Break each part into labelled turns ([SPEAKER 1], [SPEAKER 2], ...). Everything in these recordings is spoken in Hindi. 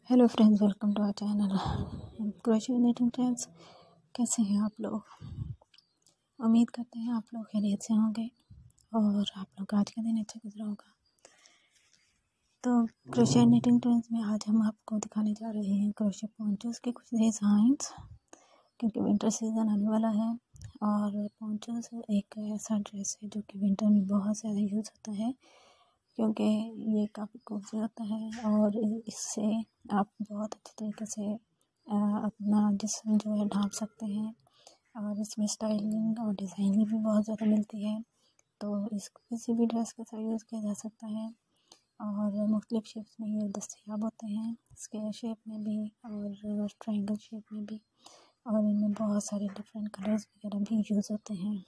[SPEAKER 1] Hello friends, welcome to our channel crochet knitting trends. कैसे हैं आप लोग? उम्मीद करते हैं आप लोग खैरियत से होंगे और आप लोग आज का दिन अच्छा गुजरा होगा। तो क्रोशे निटिंग ट्रेंड्स में आज हम आपको दिखाने जा रहे हैं क्रोशे पोंचोस के कुछ डिज़ाइंस, क्योंकि विंटर सीज़न आने वाला है और पोंचोस एक ऐसा ड्रेस है जो कि विंटर में बहुत ज़्यादा यूज़ होता है, क्योंकि ये काफ़ी खूबसूरत है और इससे आप बहुत अच्छे तरीके से अपना जिस्म जो है ढांप सकते हैं और इसमें स्टाइलिंग और डिज़ाइनिंग भी बहुत ज़्यादा मिलती है। तो इसको किसी भी ड्रेस के साथ यूज़ किया जा सकता है और मुख्तलिफ शेप्स में ये दस्तयाब होते हैं, स्क्वायर शेप में भी और ट्रायंगल शेप में भी, और इनमें बहुत सारे डिफरेंट कलर्स वगैरह भी यूज़ होते हैं।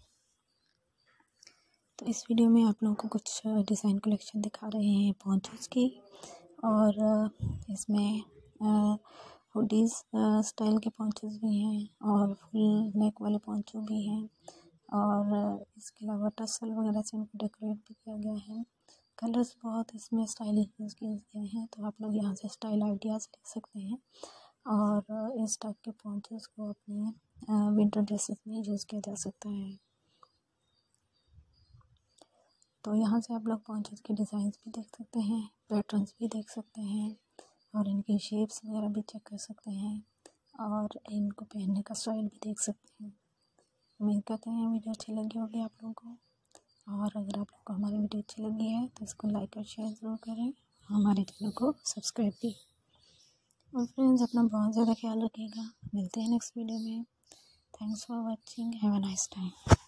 [SPEAKER 1] तो इस वीडियो में आप लोगों को कुछ डिज़ाइन कलेक्शन दिखा रहे हैं पोंचोस की, और इसमें हुडीज़ स्टाइल के पोंचोस भी हैं और फुल नेक वाले पोंचो भी हैं, और इसके अलावा टसल वगैरह से इनको डेकोरेट भी किया गया है। कलर्स बहुत इसमें स्टाइलिश यूज़ किए गए हैं, तो आप लोग यहाँ से स्टाइल आइडियाज़ ले सकते हैं और इस टाइप के पोंचोस को अपने विंटर ड्रेसेस में यूज़ किया जा सकता है। तो यहाँ से आप लोग पोंचोस के डिज़ाइंस भी देख सकते हैं, पैटर्न्स भी देख सकते हैं और इनकी शेप्स वगैरह भी चेक कर सकते हैं और इनको पहनने का स्टाइल भी देख सकते हैं। उम्मीद करते हैं वीडियो अच्छी लगी होगी आप लोगों को, और अगर आप लोग को हमारी वीडियो अच्छी लगी है तो इसको लाइक और शेयर ज़रूर करें, हमारे चैनल को सब्सक्राइब भी। और फ्रेंड्स, अपना बहुत ज़्यादा ख्याल रखिएगा। मिलते हैं नेक्स्ट वीडियो में। Thanks for watching. Have a nice time.